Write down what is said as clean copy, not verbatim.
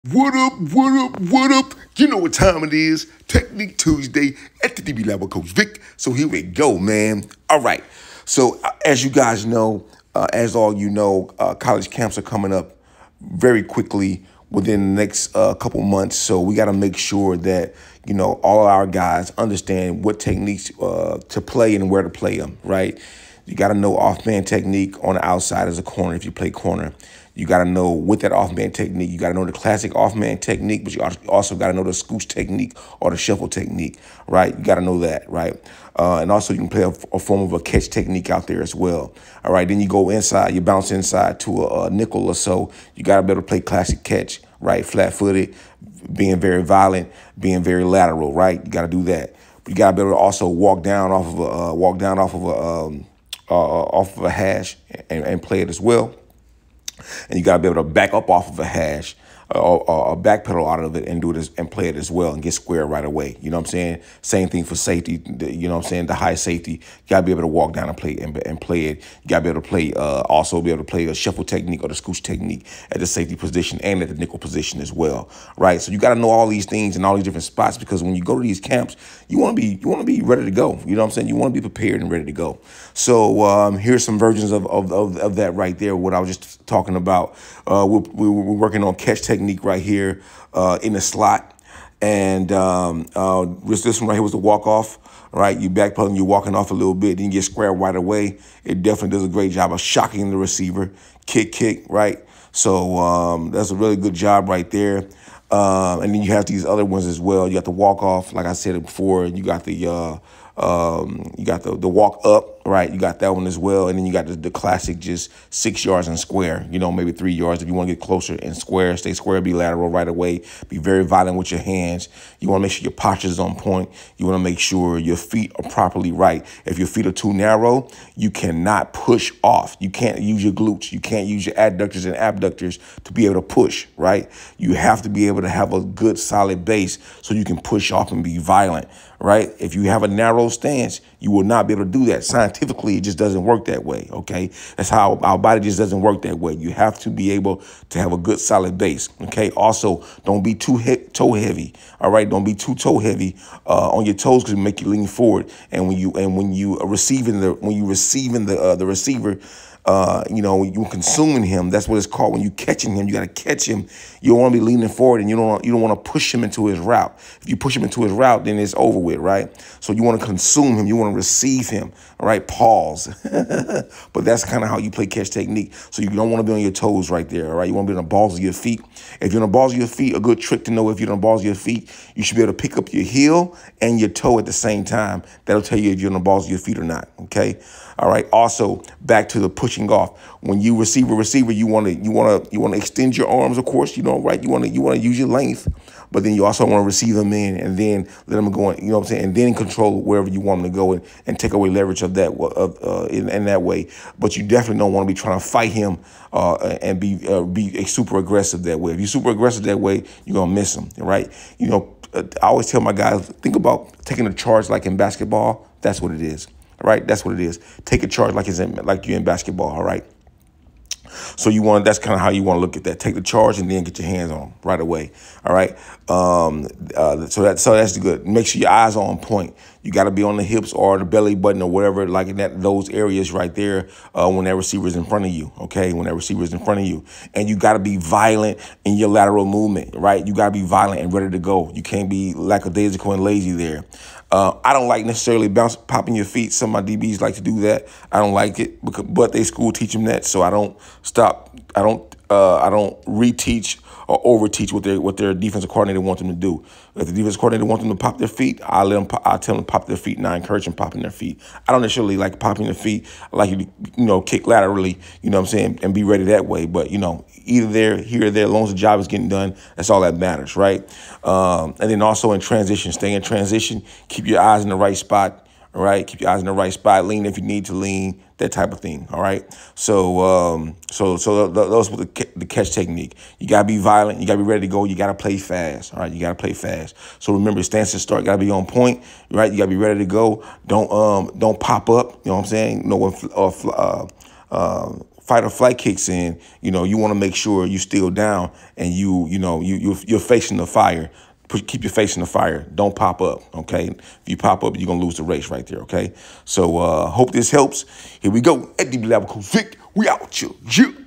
What up, what up, what up? You know what time it is. Technique Tuesday at the DB Lab with Coach Vic. So here we go, man. All right. So as you guys know, as all you know, college camps are coming up very quickly within the next couple months. So we got to make sure that, you know, all our guys understand what techniques to play and where to play them, right? You got to know off-man technique on the outside as a corner if you play corner. You got to know with that off-man technique, you got to know the classic off-man technique, but you also got to know the scooch technique or the shuffle technique, right? You got to know that, right? And also you can play a form of a catch technique out there as well. All right, then you go inside, you bounce inside to a nickel or so. You got to be able to play classic catch, right? Flat-footed, being very violent, being very lateral, right? You got to do that. But you got to be able to also walk down off of a hash and play it as well. And you got to be able to back up off of a hash or backpedal out of it and do this and play it as well and get square right away. You know what I'm saying? Same thing for safety. You know what I'm saying? The high safety, you got to be able to walk down and play it. You got to be able to play, also be able to play a shuffle technique or the scooch technique at the safety position and at the nickel position as well, right? So you got to know all these things in all these different spots because when you go to these camps, you want to be ready to go. You know what I'm saying? You want to be prepared and ready to go. So here's some versions of that right there. What I was just talking about. We're working on catch technique right here in the slot. And this one right here was the walk-off, right? You backpedaling, you're walking off a little bit, then you get square right away. It definitely does a great job of shocking the receiver. Kick, right? So that's a really good job right there. And then you have these other ones as well. You got the walk-off, like I said before. You got the walk up, right? You got that one as well. And then you got the classic just 6 yards and square, you know, maybe 3 yards if you want to get closer and square. Stay square, be lateral right away. Be very violent with your hands. You want to make sure your posture is on point. You want to make sure your feet are properly right. If your feet are too narrow, you cannot push off. You can't use your glutes. You can't use your adductors and abductors to be able to push, right? You have to be able to have a good solid base so you can push off and be violent, right? If you have a narrow stance, you will not be able to do that. Scientifically, it just doesn't work that way, okay? That's how our body just doesn't work that way. You have to be able to have a good solid base, okay? Also, don't be too toe heavy, all right? Don't be too toe heavy on your toes because it make you lean forward. And when you are receiving the receiver, you know, when you're consuming him, that's what it's called. When you're catching him, you got to catch him. You don't want to be leaning forward and you don't want to push him into his route. If you push him into his route, then it's over with, right? So you want to consume him. You want to receive him, all right? Pause. But that's kind of how you play catch technique. So you don't want to be on your toes right there, all right? You want to be on the balls of your feet. If you're on the balls of your feet, a good trick to know if you're on the balls of your feet, you should be able to pick up your heel and your toe at the same time. That'll tell you if you're on the balls of your feet or not, okay? All right. Also, back to the pushing off. When you receive a receiver, you want to extend your arms, of course, you know, right? You want to use your length, but then you also want to receive them in and then let them go in, you know what I'm saying? And then control wherever you want them to go and take away leverage of that in that way. But you definitely don't want to be trying to fight him and be super aggressive that way. If you're super aggressive that way, you're gonna miss him, right? You know, I always tell my guys, think about taking a charge like in basketball. That's what it is. All right, that's what it is. Take a charge like you're in basketball. All right. So that's kind of how you want to look at that. Take the charge and then get your hands on right away. All right. So that's good. Make sure your eyes are on point. You got to be on the hips or the belly button or whatever, like in those areas right there when that receiver is in front of you. Okay, when that receiver is in front of you, and you got to be violent in your lateral movement. Right. You got to be violent and ready to go. You can't be lackadaisical and lazy there. I don't like necessarily popping your feet. Some of my DBs like to do that. I don't like it, but they school teach them that, so I don't stop. I don't reteach or overteach what their defensive coordinator wants them to do. If the defensive coordinator wants them to pop their feet, I tell them to pop their feet, and I encourage them popping their feet. I don't necessarily like popping their feet. I like you to, you know, kick laterally, you know what I'm saying, and be ready that way. But, you know, either there, here or there, as long as the job is getting done, that's all that matters, right? And then also in transition, stay in transition, keep your eyes in the right spot. All right, keep your eyes in the right spot. Lean if you need to lean, that type of thing. All right. So those were the catch technique. You gotta be violent. You gotta be ready to go. You gotta play fast. All right, you gotta play fast. So remember, stance and start gotta be on point. Right, you gotta be ready to go. Don't pop up. You know what I'm saying? No one fight or flight kicks in, you want to make sure you still down and you're facing the fire. Keep your face in the fire. Don't pop up, okay? If you pop up, you're going to lose the race right there, okay? So hope this helps. Here we go. Eddie Blabico Vic. We out, chill.